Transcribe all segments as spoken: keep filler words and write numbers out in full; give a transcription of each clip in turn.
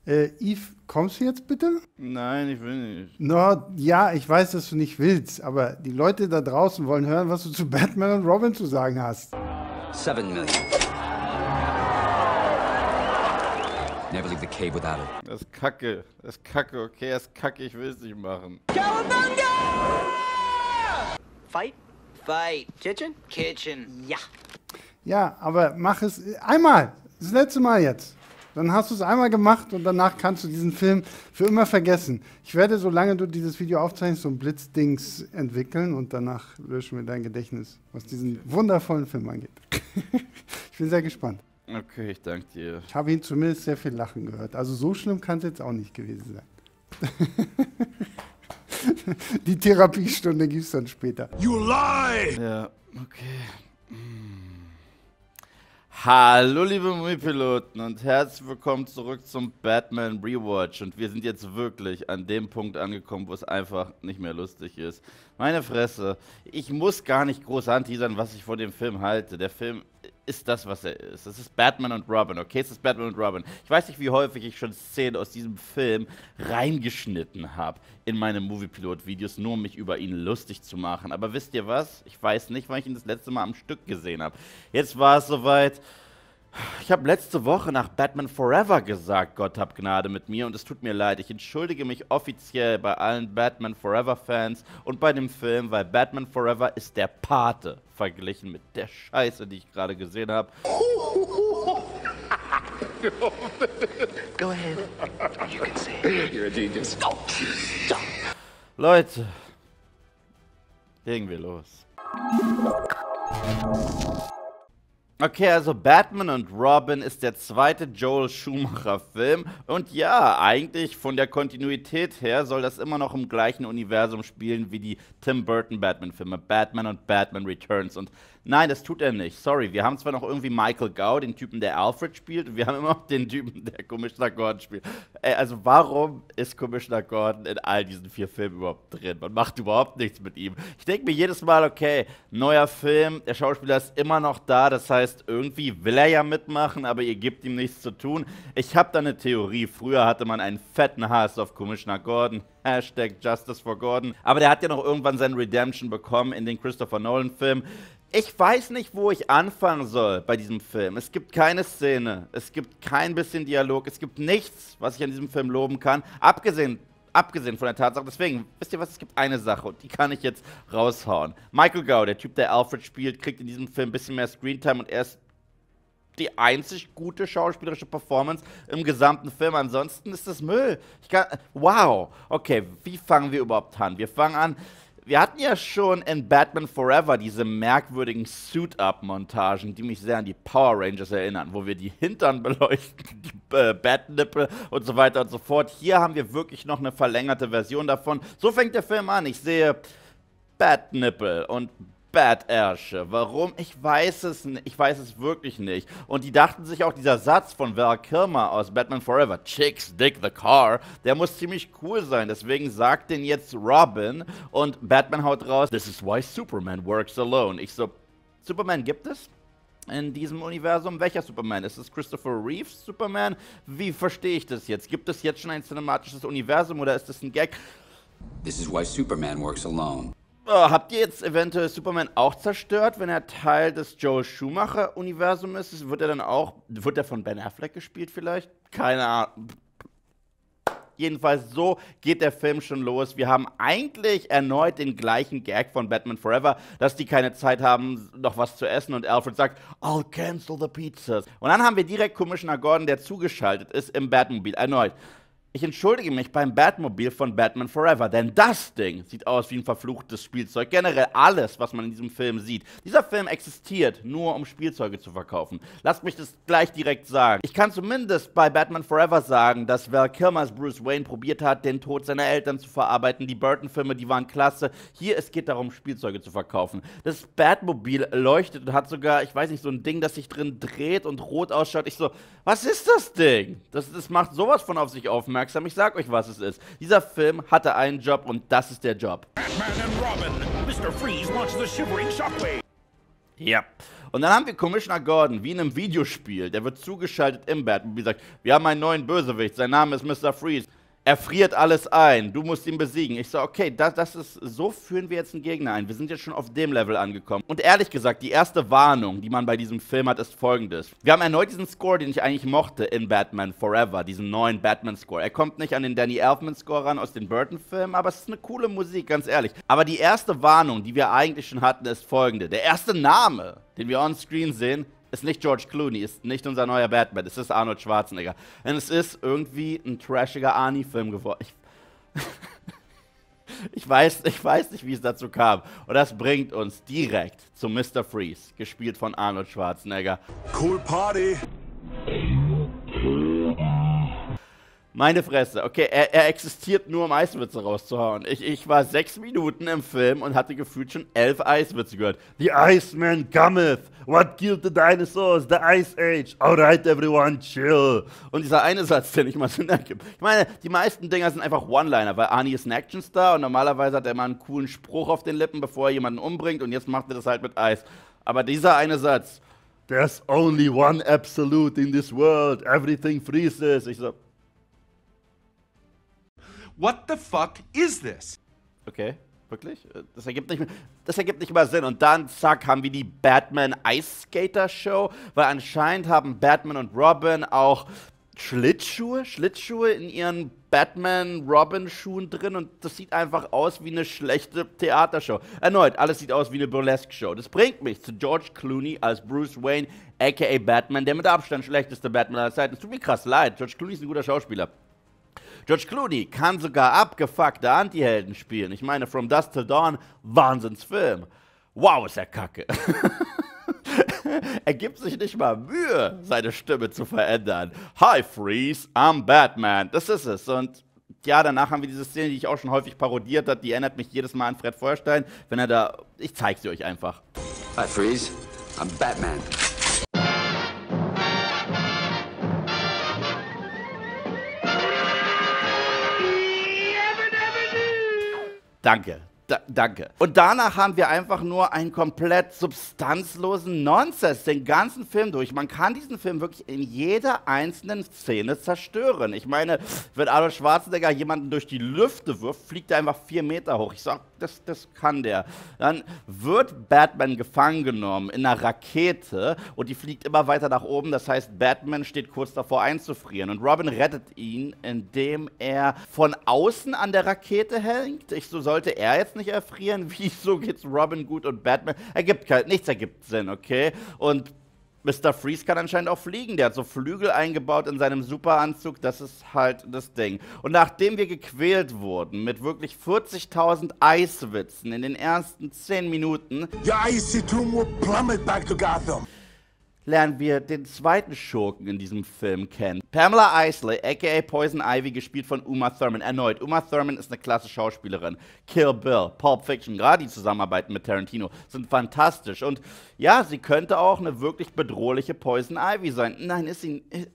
Äh, Yves, kommst du jetzt bitte? Nein, ich will nicht. No, ja, ich weiß, dass du nicht willst, aber die Leute da draußen wollen hören, was du zu Batman und Robin zu sagen hast. Seven million. Never leave the cave without it. Das ist Kacke. Das ist Kacke, okay? Das ist Kacke, ich will es nicht machen. Fight? Fight. Kitchen? Kitchen. Ja. Ja, aber mach es einmal. Das letzte Mal jetzt. Dann hast du es einmal gemacht und danach kannst du diesen Film für immer vergessen. Ich werde, solange du dieses Video aufzeichnest, so ein Blitzdings entwickeln und danach löschen wir dein Gedächtnis, was diesen wundervollen Film angeht. Ich bin sehr gespannt. Okay, ich danke dir. Ich habe ihn zumindest sehr viel Lachen gehört. Also so schlimm kann es jetzt auch nicht gewesen sein. Die Therapiestunde gibt es dann später. You lie! Ja, okay. Hallo liebe Moviepiloten und herzlich willkommen zurück zum Batman Rewatch. Und wir sind jetzt wirklich an dem Punkt angekommen, wo es einfach nicht mehr lustig ist. Meine Fresse, ich muss gar nicht groß anteasern, was ich von dem Film halte. Der Film ist das, was er ist. Es ist Batman und Robin, okay? Es ist Batman und Robin. Ich weiß nicht, wie häufig ich schon Szenen aus diesem Film reingeschnitten habe in meine Moviepilot-Videos, nur um mich über ihn lustig zu machen. Aber wisst ihr was? Ich weiß nicht, wann ich ihn das letzte Mal am Stück gesehen habe. Jetzt war es soweit. Ich habe letzte Woche nach Batman Forever gesagt, Gott hab Gnade mit mir, und es tut mir leid. Ich entschuldige mich offiziell bei allen Batman Forever-Fans und bei dem Film, weil Batman Forever ist der Pate verglichen mit der Scheiße, die ich gerade gesehen habe. Go ahead. You can say it. You're a genius. Go. Stop. Leute, legen wir los. Okay, also Batman und Robin ist der zweite Joel Schumacher-Film und ja, eigentlich von der Kontinuität her soll das immer noch im gleichen Universum spielen wie die Tim Burton Batman-Filme, Batman und Batman Returns, und nein, das tut er nicht, sorry, wir haben zwar noch irgendwie Michael Gough, den Typen, der Alfred spielt, und wir haben immer noch den Typen, der Commissioner Gordon spielt. Ey, also warum ist Commissioner Gordon in all diesen vier Filmen überhaupt drin? Man macht überhaupt nichts mit ihm. Ich denke mir jedes Mal, okay, neuer Film, der Schauspieler ist immer noch da, das heißt, irgendwie will er ja mitmachen, aber ihr gebt ihm nichts zu tun. Ich habe da eine Theorie. Früher hatte man einen fetten Hass auf Commissioner Gordon. Hashtag Justice for Gordon. Aber der hat ja noch irgendwann seine Redemption bekommen in den Christopher Nolan-Filmen. Ich weiß nicht, wo ich anfangen soll bei diesem Film. Es gibt keine Szene, es gibt kein bisschen Dialog, es gibt nichts, was ich an diesem Film loben kann. Abgesehen Abgesehen von der Tatsache, deswegen, wisst ihr was, es gibt eine Sache und die kann ich jetzt raushauen. Michael Gough, der Typ, der Alfred spielt, kriegt in diesem Film ein bisschen mehr Screentime und er ist die einzig gute schauspielerische Performance im gesamten Film. Ansonsten ist das Müll. Ich kann, wow. Okay, wie fangen wir überhaupt an? Wir fangen an. Wir hatten ja schon in Batman Forever diese merkwürdigen Suit-Up-Montagen, die mich sehr an die Power Rangers erinnern, wo wir die Hintern beleuchten, die äh, Batnippel und so weiter und so fort. Hier haben wir wirklich noch eine verlängerte Version davon. So fängt der Film an. Ich sehe Batnippel und Bat-Ärsche. Warum? Ich weiß es nicht. Ich weiß es wirklich nicht. Und die dachten sich auch, dieser Satz von Val Kilmer aus Batman Forever, Chicks dig the car, der muss ziemlich cool sein. Deswegen sagt den jetzt Robin und Batman haut raus, this is why Superman works alone. Ich so, Superman gibt es? In diesem Universum? Welcher Superman? Ist es Christopher Reeves Superman? Wie verstehe ich das jetzt? Gibt es jetzt schon ein cinematisches Universum oder ist das ein Gag? This is why Superman works alone. Oh, habt ihr jetzt eventuell Superman auch zerstört, wenn er Teil des Joel Schumacher-Universums ist? Wird er dann auch, wird er von Ben Affleck gespielt vielleicht? Keine Ahnung. Jedenfalls, so geht der Film schon los. Wir haben eigentlich erneut den gleichen Gag von Batman Forever, dass die keine Zeit haben, noch was zu essen, und Alfred sagt, I'll cancel the pizzas. Und dann haben wir direkt Commissioner Gordon, der zugeschaltet ist im Batmobil, erneut. Ich entschuldige mich beim Batmobil von Batman Forever, denn das Ding sieht aus wie ein verfluchtes Spielzeug. Generell alles, was man in diesem Film sieht. Dieser Film existiert nur, um Spielzeuge zu verkaufen. Lasst mich das gleich direkt sagen. Ich kann zumindest bei Batman Forever sagen, dass Val Kilmers Bruce Wayne probiert hat, den Tod seiner Eltern zu verarbeiten. Die Burton-Filme, die waren klasse. Hier, es geht darum, Spielzeuge zu verkaufen. Das Batmobil leuchtet und hat sogar, ich weiß nicht, so ein Ding, das sich drin dreht und rot ausschaut. Ich so, was ist das Ding? Das, das macht sowas von auf sich aufmerksam. Ich sag euch, was es ist. Dieser Film hatte einen Job und das ist der Job. Batman and Robin. Mister Freeze launches a shivering shockwave. Ja. Und dann haben wir Commissioner Gordon, wie in einem Videospiel. Der wird zugeschaltet im Batman. Wie gesagt, wir haben einen neuen Bösewicht. Sein Name ist Mister Freeze. Er friert alles ein. Du musst ihn besiegen. Ich so, okay, das, das ist, so führen wir jetzt einen Gegner ein. Wir sind jetzt schon auf dem Level angekommen. Und ehrlich gesagt, die erste Warnung, die man bei diesem Film hat, ist folgendes. Wir haben erneut diesen Score, den ich eigentlich mochte in Batman Forever, diesen neuen Batman-Score. Er kommt nicht an den Danny Elfman-Score ran aus den Burton-Filmen, aber es ist eine coole Musik, ganz ehrlich. Aber die erste Warnung, die wir eigentlich schon hatten, ist folgende. Der erste Name, den wir on screen sehen, ist nicht George Clooney, ist nicht unser neuer Batman, es ist Arnold Schwarzenegger. Und es ist irgendwie ein trashiger Arnie-Film geworden. Ich, ich, weiß, ich weiß nicht, wie es dazu kam. Und das bringt uns direkt zu Mister Freeze, gespielt von Arnold Schwarzenegger. Cool Party! Meine Fresse, okay, er, er existiert nur, um Eiswitze rauszuhauen. Ich, ich war sechs Minuten im Film und hatte gefühlt schon elf Eiswitze gehört. The Iceman cometh. What killed the dinosaurs? The Ice Age. Alright, everyone, chill. Und dieser eine Satz, der nicht mal Sinn ergibt. Ich meine, die meisten Dinger sind einfach One-Liner, weil Arnie ist ein Actionstar und normalerweise hat er mal einen coolen Spruch auf den Lippen, bevor er jemanden umbringt und jetzt macht er das halt mit Eis. Aber dieser eine Satz, There's only one absolute in this world. Everything freezes. Ich so, What the fuck is this? okay, wirklich? Das ergibt nicht mehr, das ergibt nicht mal Sinn. Und dann, zack, haben wir die Batman Ice Skater Show, weil anscheinend haben Batman und Robin auch Schlittschuhe, Schlittschuhe in ihren Batman-Robin-Schuhen drin und das sieht einfach aus wie eine schlechte Theatershow. Erneut, alles sieht aus wie eine Burlesque-Show. Das bringt mich zu George Clooney als Bruce Wayne, aka Batman, der mit Abstand schlechteste Batman aller Zeiten. Es tut mir krass leid, George Clooney ist ein guter Schauspieler. George Clooney kann sogar abgefuckte Anti-Helden spielen. Ich meine, From Dusk Till Dawn, Wahnsinnsfilm. Wow, ist er kacke. Er gibt sich nicht mal Mühe, seine Stimme zu verändern. Hi, Freeze, I'm Batman. Das ist es. Und ja, danach haben wir diese Szene, die ich auch schon häufig parodiert habe. Die erinnert mich jedes Mal an Fred Feuerstein, wenn er da... Ich zeige sie euch einfach. Hi, Freeze. I'm Batman. Danke. Da, danke. Und danach haben wir einfach nur einen komplett substanzlosen Nonsens, den ganzen Film durch. Man kann diesen Film wirklich in jeder einzelnen Szene zerstören. Ich meine, wenn Arnold Schwarzenegger jemanden durch die Lüfte wirft, fliegt er einfach vier Meter hoch. Ich sag, das, das kann der. Dann wird Batman gefangen genommen in einer Rakete und die fliegt immer weiter nach oben. Das heißt, Batman steht kurz davor einzufrieren. Und Robin rettet ihn, indem er von außen an der Rakete hängt. Ich, so sollte er jetzt nicht erfrieren. Wieso geht's Robin gut und Batman? Ergibt kein, nichts ergibt Sinn, okay? Und Mister Freeze kann anscheinend auch fliegen. Der hat so Flügel eingebaut in seinem Superanzug. Das ist halt das Ding. Und nachdem wir gequält wurden mit wirklich vierzigtausend Eiswitzen in den ersten zehn Minuten, Your icy tomb will plummet back to Gotham. lernen wir den zweiten Schurken in diesem Film kennen. Pamela Isley, aka Poison Ivy, gespielt von Uma Thurman. Erneut, Uma Thurman ist eine klasse Schauspielerin. Kill Bill, Pulp Fiction, gerade die Zusammenarbeiten mit Tarantino sind fantastisch. Und ja, sie könnte auch eine wirklich bedrohliche Poison Ivy sein. Nein, ist sie... Äh,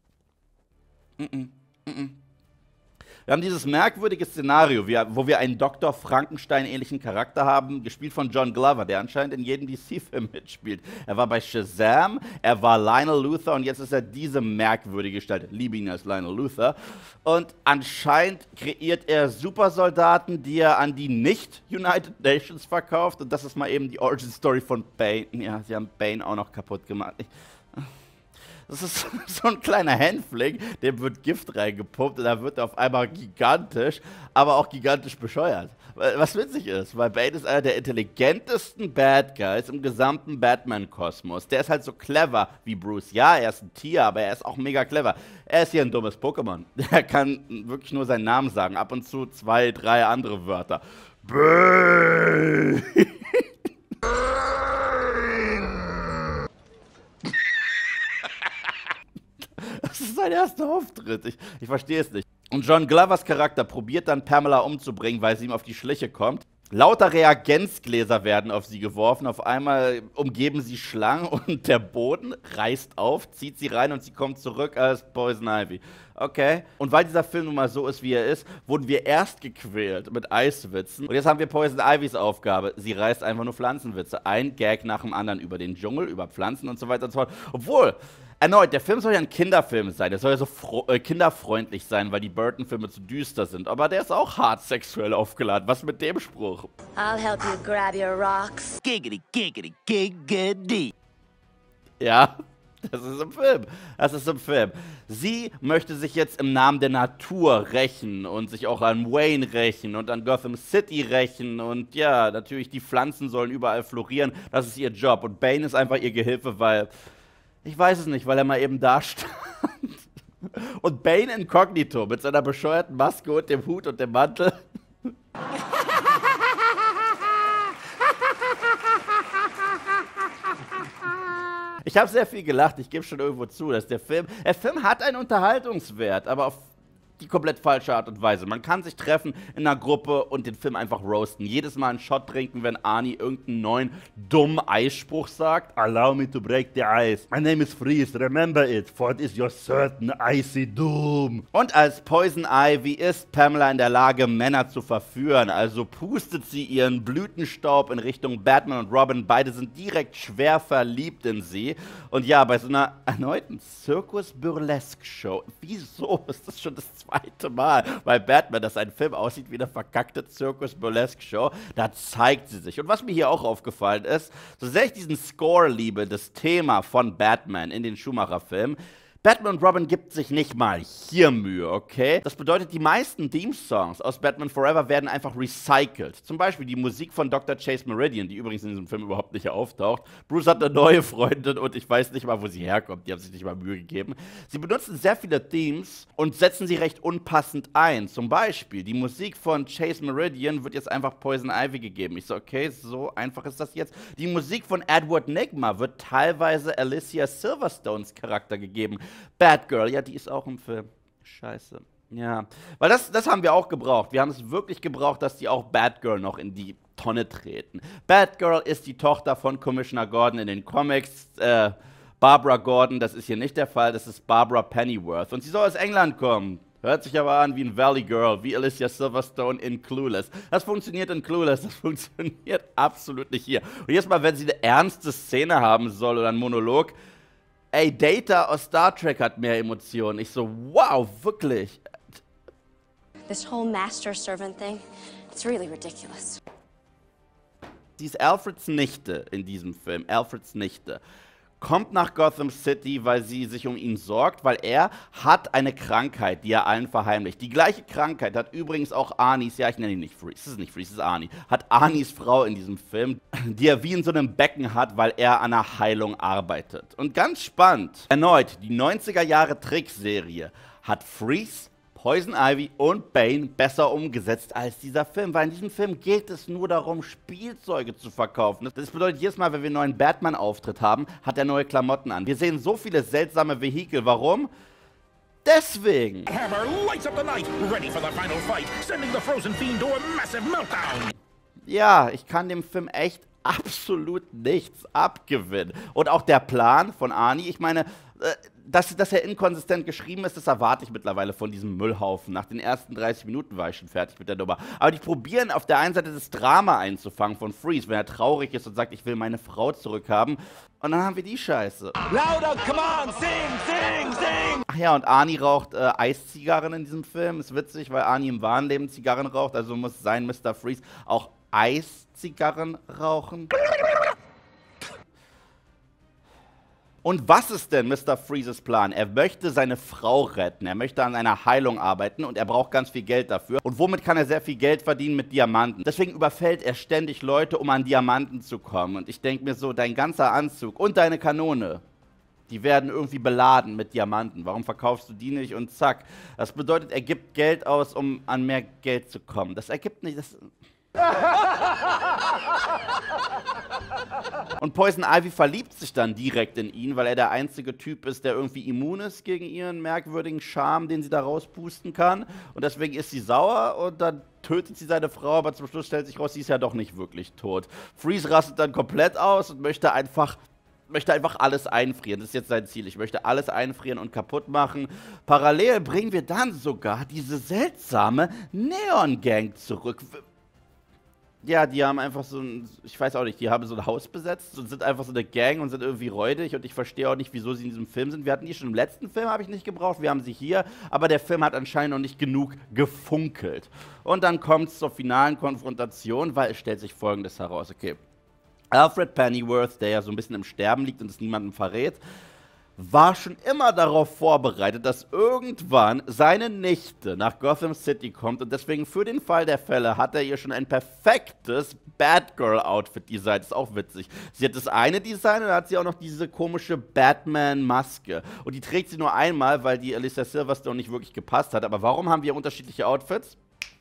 mm -mm, mm -mm. Wir haben dieses merkwürdige Szenario, wo wir einen Doktor Frankenstein-ähnlichen Charakter haben, gespielt von John Glover, der anscheinend in jedem D C-Film mitspielt. Er war bei Shazam, er war Lionel Luthor und jetzt ist er diese merkwürdige Gestalt. Liebe ihn als Lionel Luthor. Und anscheinend kreiert er Supersoldaten, die er an die Nicht-United Nations verkauft. Und das ist mal eben die Origin-Story von Bane. Ja, sie haben Bane auch noch kaputt gemacht. Ich Das ist so ein kleiner Hänfling, dem wird Gift reingepumpt und da wird er auf einmal gigantisch, aber auch gigantisch bescheuert. Was witzig ist, weil Bane ist einer der intelligentesten Bad Guys im gesamten Batman-Kosmos. Der ist halt so clever wie Bruce. Ja, er ist ein Tier, aber er ist auch mega clever. Er ist hier ein dummes Pokémon. Der kann wirklich nur seinen Namen sagen, ab und zu zwei, drei andere Wörter. Bane! Das ist sein erster Auftritt. Ich, ich verstehe es nicht. Und John Glovers Charakter probiert dann Pamela umzubringen, weil sie ihm auf die Schliche kommt. Lauter Reagenzgläser werden auf sie geworfen. Auf einmal umgeben sie Schlangen und der Boden reißt auf, zieht sie rein und sie kommt zurück als Poison Ivy. Okay. Und weil dieser Film nun mal so ist, wie er ist, wurden wir erst gequält mit Eiswitzen. Und jetzt haben wir Poison Ivys Aufgabe. Sie reißt einfach nur Pflanzenwitze. Ein Gag nach dem anderen über den Dschungel, über Pflanzen und so weiter und so fort. Obwohl, erneut, der Film soll ja ein Kinderfilm sein. Der soll ja so äh, kinderfreundlich sein, weil die Burton-Filme zu düster sind. Aber der ist auch hart sexuell aufgeladen. Was mit dem Spruch? I'll help you grab your rocks. Giggity, giggity, giggity. Ja, das ist im Film. Das ist im Film. Sie möchte sich jetzt im Namen der Natur rächen und sich auch an Wayne rächen und an Gotham City rächen. Und ja, natürlich, die Pflanzen sollen überall florieren. Das ist ihr Job. Und Bane ist einfach ihr Gehilfe, weil... Ich weiß es nicht, weil er mal eben da stand. Und Bane inkognito mit seiner bescheuerten Maske und dem Hut und dem Mantel. Ich habe sehr viel gelacht, ich gebe schon irgendwo zu, dass der Film, der Film hat einen Unterhaltungswert, aber auf die komplett falsche Art und Weise. Man kann sich treffen in einer Gruppe und den Film einfach roasten. Jedes Mal einen Shot trinken, wenn Arnie irgendeinen neuen, dummen Eisspruch sagt. Allow me to break the ice. My name is Freeze, remember it, for it is your certain icy doom. Und als Poison Ivy ist Pamela in der Lage, Männer zu verführen. Also pustet sie ihren Blütenstaub in Richtung Batman und Robin. Beide sind direkt schwer verliebt in sie. Und ja, bei so einer erneuten Zirkus-Burlesque-Show. Wieso ist das schon das zweite Mal bei Batman, dass ein Film aussieht wie eine verkackte Zirkus-Burlesque-Show? Da zeigt sie sich. Und was mir hier auch aufgefallen ist, so sehr ich diesen Score liebe, das Thema von Batman in den Schumacher-Filmen, Batman und Robin gibt sich nicht mal hier Mühe, okay? Das bedeutet, die meisten Theme-Songs aus Batman Forever werden einfach recycelt. Zum Beispiel die Musik von Doktor Chase Meridian, die übrigens in diesem Film überhaupt nicht auftaucht. Bruce hat eine neue Freundin und ich weiß nicht mal, wo sie herkommt. Die haben sich nicht mal Mühe gegeben. Sie benutzen sehr viele Themes und setzen sie recht unpassend ein. Zum Beispiel die Musik von Chase Meridian wird jetzt einfach Poison Ivy gegeben. Ich so, okay, so einfach ist das jetzt. Die Musik von Edward Nygma wird teilweise Alicia Silverstones Charakter gegeben. Batgirl, ja, die ist auch im Film. Scheiße. Ja, weil das, das haben wir auch gebraucht. Wir haben es wirklich gebraucht, dass die auch Batgirl noch in die Tonne treten. Batgirl ist die Tochter von Commissioner Gordon in den Comics. Äh, Barbara Gordon, das ist hier nicht der Fall, das ist Barbara Pennyworth. Und sie soll aus England kommen. Hört sich aber an wie ein Valley Girl, wie Alicia Silverstone in Clueless. Das funktioniert in Clueless, das funktioniert absolut nicht hier. Und jetzt mal, wenn sie eine ernste Szene haben soll oder einen Monolog, ey, Data aus Star Trek hat mehr Emotionen. Ich so, wow, wirklich. This whole master-servant thing, it's really ridiculous. Sie ist Alfreds Nichte in diesem Film, Alfreds Nichte. Kommt nach Gotham City, weil sie sich um ihn sorgt, weil er hat eine Krankheit, die er allen verheimlicht. Die gleiche Krankheit hat übrigens auch Arnies, ja, ich nenne ihn nicht Freeze, es ist nicht Freeze, es ist Arnie, hat Arnies Frau in diesem Film, die er wie in so einem Becken hat, weil er an einer Heilung arbeitet. Und ganz spannend, erneut, die neunziger Jahre Trickserie hat Freeze, Poison Ivy und Bane besser umgesetzt als dieser Film, weil in diesem Film geht es nur darum, Spielzeuge zu verkaufen. Das bedeutet, jedes Mal, wenn wir einen neuen Batman-Auftritt haben, hat er neue Klamotten an. Wir sehen so viele seltsame Vehikel. Warum? Deswegen. Hammer lights up the night, ready for the final fight, sending the frozen fiend to a massive meltdown. Ja, ich kann dem Film echt absolut nichts abgewinnen. Und auch der Plan von Arnie, ich meine, äh, Dass, dass er inkonsistent geschrieben ist, das erwarte ich mittlerweile von diesem Müllhaufen. Nach den ersten dreißig Minuten war ich schon fertig mit der Nummer. Aber die probieren auf der einen Seite das Drama einzufangen von Freeze, wenn er traurig ist und sagt, ich will meine Frau zurückhaben. Und dann haben wir die Scheiße. Louder, come on, sing, sing, sing! Ach ja, und Arnie raucht äh, Eiszigarren in diesem Film. Ist witzig, weil Arnie im wahren Leben Zigarren raucht. Also muss sein Mister Freeze auch Eiszigarren rauchen. Und was ist denn Mister Freezes Plan? Er möchte seine Frau retten, er möchte an einer Heilung arbeiten und er braucht ganz viel Geld dafür. Und womit kann er sehr viel Geld verdienen? Mit Diamanten. Deswegen überfällt er ständig Leute, um an Diamanten zu kommen. Und ich denke mir so, dein ganzer Anzug und deine Kanone, die werden irgendwie beladen mit Diamanten. Warum verkaufst du die nicht? Und zack. Das bedeutet, er gibt Geld aus, um an mehr Geld zu kommen. Das ergibt nicht... Das Und Poison Ivy verliebt sich dann direkt in ihn, weil er der einzige Typ ist, der irgendwie immun ist gegen ihren merkwürdigen Charme, den sie da rauspusten kann. Und deswegen ist sie sauer und dann tötet sie seine Frau, aber zum Schluss stellt sich raus, sie ist ja doch nicht wirklich tot. Freeze rastet dann komplett aus und möchte einfach, möchte einfach alles einfrieren. Das ist jetzt sein Ziel. Ich möchte alles einfrieren und kaputt machen. Parallel bringen wir dann sogar diese seltsame Neon-Gang zurück. Ja, die haben einfach so ein, ich weiß auch nicht, die haben so ein Haus besetzt und sind einfach so eine Gang und sind irgendwie räudig und ich verstehe auch nicht, wieso sie in diesem Film sind. Wir hatten die schon im letzten Film, habe ich nicht gebraucht, wir haben sie hier, aber der Film hat anscheinend noch nicht genug gefunkelt. Und dann kommt es zur finalen Konfrontation, weil es stellt sich Folgendes heraus, okay. Alfred Pennyworth, der ja so ein bisschen im Sterben liegt und es niemandem verrät, war schon immer darauf vorbereitet, dass irgendwann seine Nichte nach Gotham City kommt und deswegen für den Fall der Fälle hat er ihr schon ein perfektes Batgirl-Outfit designt. Das ist auch witzig. Sie hat das eine Design und dann hat sie auch noch diese komische Batman-Maske. Und die trägt sie nur einmal, weil die Alicia Silverstone nicht wirklich gepasst hat. Aber warum haben wir unterschiedliche Outfits?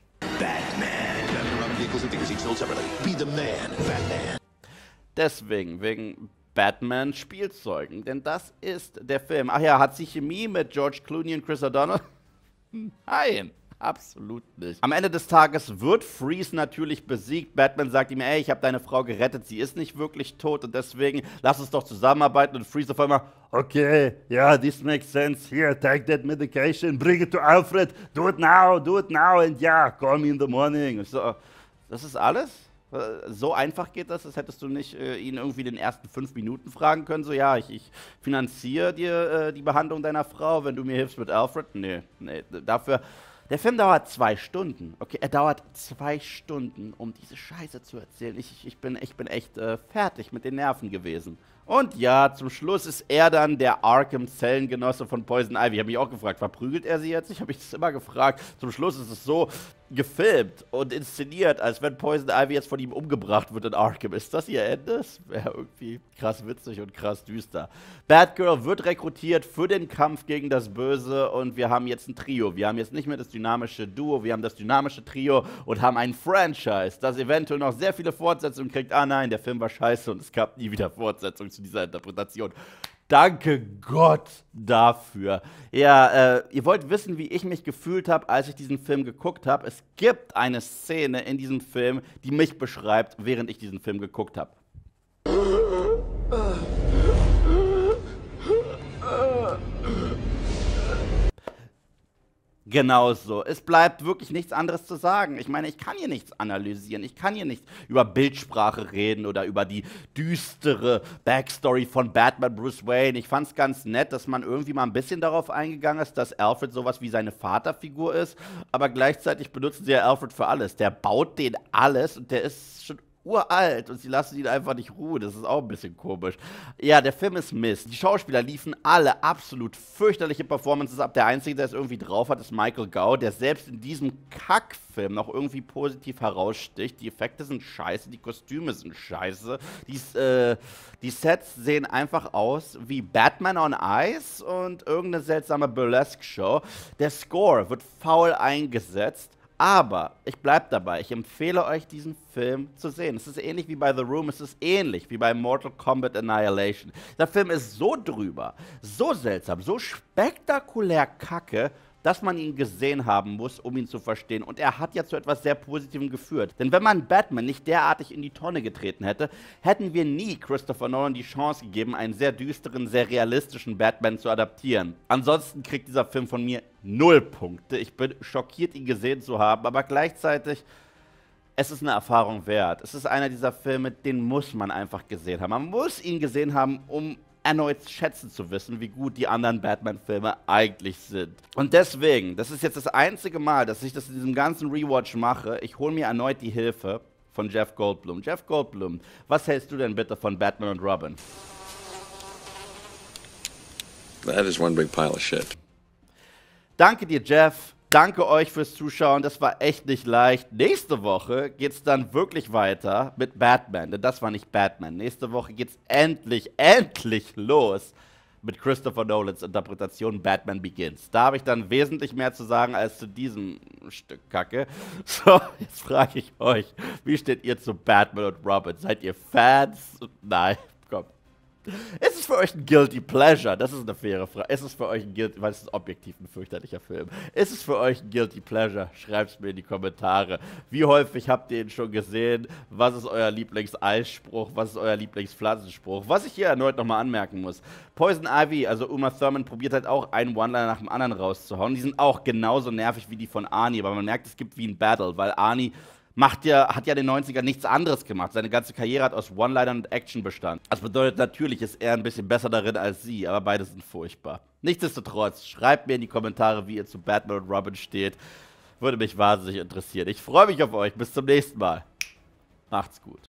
Deswegen, wegen Batman-Spielzeugen, denn das ist der Film. Ach ja, hat sie Chemie mit George Clooney und Chris O'Donnell? Nein, absolut nicht. Am Ende des Tages wird Freeze natürlich besiegt. Batman sagt ihm, ey, ich habe deine Frau gerettet, sie ist nicht wirklich tot und deswegen lass uns doch zusammenarbeiten. Und Freeze auf einmal, okay, yeah, this makes sense. Here, take that medication, bring it to Alfred, do it now, do it now and yeah, call me in the morning. Und so, das ist alles? So einfach geht das, das hättest du nicht äh, ihn irgendwie in den ersten fünf Minuten fragen können, so ja, ich, ich finanziere dir äh, die Behandlung deiner Frau, wenn du mir hilfst mit Alfred. Nee, nee, dafür, der Film dauert zwei Stunden, okay, er dauert zwei Stunden, um diese Scheiße zu erzählen. Ich, ich, bin, ich bin echt äh, fertig mit den Nerven gewesen. Und ja, zum Schluss ist er dann der Arkham-Zellengenosse von Poison Ivy. Ich habe mich auch gefragt, verprügelt er sie jetzt? Ich habe mich das immer gefragt. Zum Schluss ist es so gefilmt und inszeniert, als wenn Poison Ivy jetzt von ihm umgebracht wird in Arkham. Ist das ihr Ende? Das wäre irgendwie krass witzig und krass düster. Batgirl wird rekrutiert für den Kampf gegen das Böse und wir haben jetzt ein Trio. Wir haben jetzt nicht mehr das dynamische Duo, wir haben das dynamische Trio und haben ein Franchise, das eventuell noch sehr viele Fortsetzungen kriegt. Ah nein, der Film war scheiße und es gab nie wieder Fortsetzungen zu dieser Interpretation. Danke Gott dafür. Ja, äh, ihr wollt wissen, wie ich mich gefühlt habe, als ich diesen Film geguckt habe. Es gibt eine Szene in diesem Film, die mich beschreibt, während ich diesen Film geguckt habe. Genauso. Es bleibt wirklich nichts anderes zu sagen. Ich meine, ich kann hier nichts analysieren. Ich kann hier nicht über Bildsprache reden oder über die düstere Backstory von Batman Bruce Wayne. Ich fand es ganz nett, dass man irgendwie mal ein bisschen darauf eingegangen ist, dass Alfred sowas wie seine Vaterfigur ist. Aber gleichzeitig benutzen sie ja Alfred für alles. Der baut den alles und der ist schon uralt und sie lassen ihn einfach nicht ruhen. Das ist auch ein bisschen komisch. Ja, der Film ist Mist. Die Schauspieler liefen alle absolut fürchterliche Performances ab. Der Einzige, der es irgendwie drauf hat, ist Michael Gough, der selbst in diesem Kackfilm noch irgendwie positiv heraussticht. Die Effekte sind scheiße, die Kostüme sind scheiße. Die, äh, die Sets sehen einfach aus wie Batman on Ice und irgendeine seltsame Burlesque-Show. Der Score wird faul eingesetzt. Aber ich bleibe dabei, ich empfehle euch, diesen Film zu sehen. Es ist ähnlich wie bei The Room, es ist ähnlich wie bei Mortal Kombat Annihilation. Der Film ist so drüber, so seltsam, so spektakulär kacke, dass man ihn gesehen haben muss, um ihn zu verstehen. Und er hat ja zu etwas sehr Positivem geführt. Denn wenn man Batman nicht derartig in die Tonne getreten hätte, hätten wir nie Christopher Nolan die Chance gegeben, einen sehr düsteren, sehr realistischen Batman zu adaptieren. Ansonsten kriegt dieser Film von mir null Punkte. Ich bin schockiert, ihn gesehen zu haben, aber gleichzeitig, es ist eine Erfahrung wert. Es ist einer dieser Filme, den muss man einfach gesehen haben. Man muss ihn gesehen haben, um erneut schätzen zu wissen, wie gut die anderen Batman-Filme eigentlich sind. Und deswegen, das ist jetzt das einzige Mal, dass ich das in diesem ganzen Rewatch mache, ich hole mir erneut die Hilfe von Jeff Goldblum. Jeff Goldblum, was hältst du denn bitte von Batman und Robin? That is one big pile of shit. Danke dir, Jeff. Danke euch fürs Zuschauen, das war echt nicht leicht. Nächste Woche geht's dann wirklich weiter mit Batman, denn das war nicht Batman. Nächste Woche geht's endlich, endlich los mit Christopher Nolans Interpretation Batman Begins. Da habe ich dann wesentlich mehr zu sagen als zu diesem Stück Kacke. So, jetzt frage ich euch, wie steht ihr zu Batman und Robin? Seid ihr Fans? Nein, komm. Ist es für euch ein Guilty Pleasure? Das ist eine faire Frage. Ist es für euch ein Guilty, weil es ist objektiv ein fürchterlicher Film. Ist es für euch ein Guilty Pleasure? Schreibt es mir in die Kommentare. Wie häufig habt ihr ihn schon gesehen? Was ist euer Lieblingseisspruch? Was ist euer Lieblingspflanzenspruch? Was ich hier erneut nochmal anmerken muss. Poison Ivy, also Uma Thurman, probiert halt auch einen One-Liner nach dem anderen rauszuhauen. Die sind auch genauso nervig wie die von Arnie, aber man merkt, es gibt wie ein Battle, weil Arnie Macht ja, hat ja in den neunzigern nichts anderes gemacht. Seine ganze Karriere hat aus One-Linern und Action bestanden. Das bedeutet, natürlich ist er ein bisschen besser darin als sie, aber beide sind furchtbar. Nichtsdestotrotz, schreibt mir in die Kommentare, wie ihr zu Batman und Robin steht. Würde mich wahnsinnig interessieren. Ich freue mich auf euch. Bis zum nächsten Mal. Macht's gut.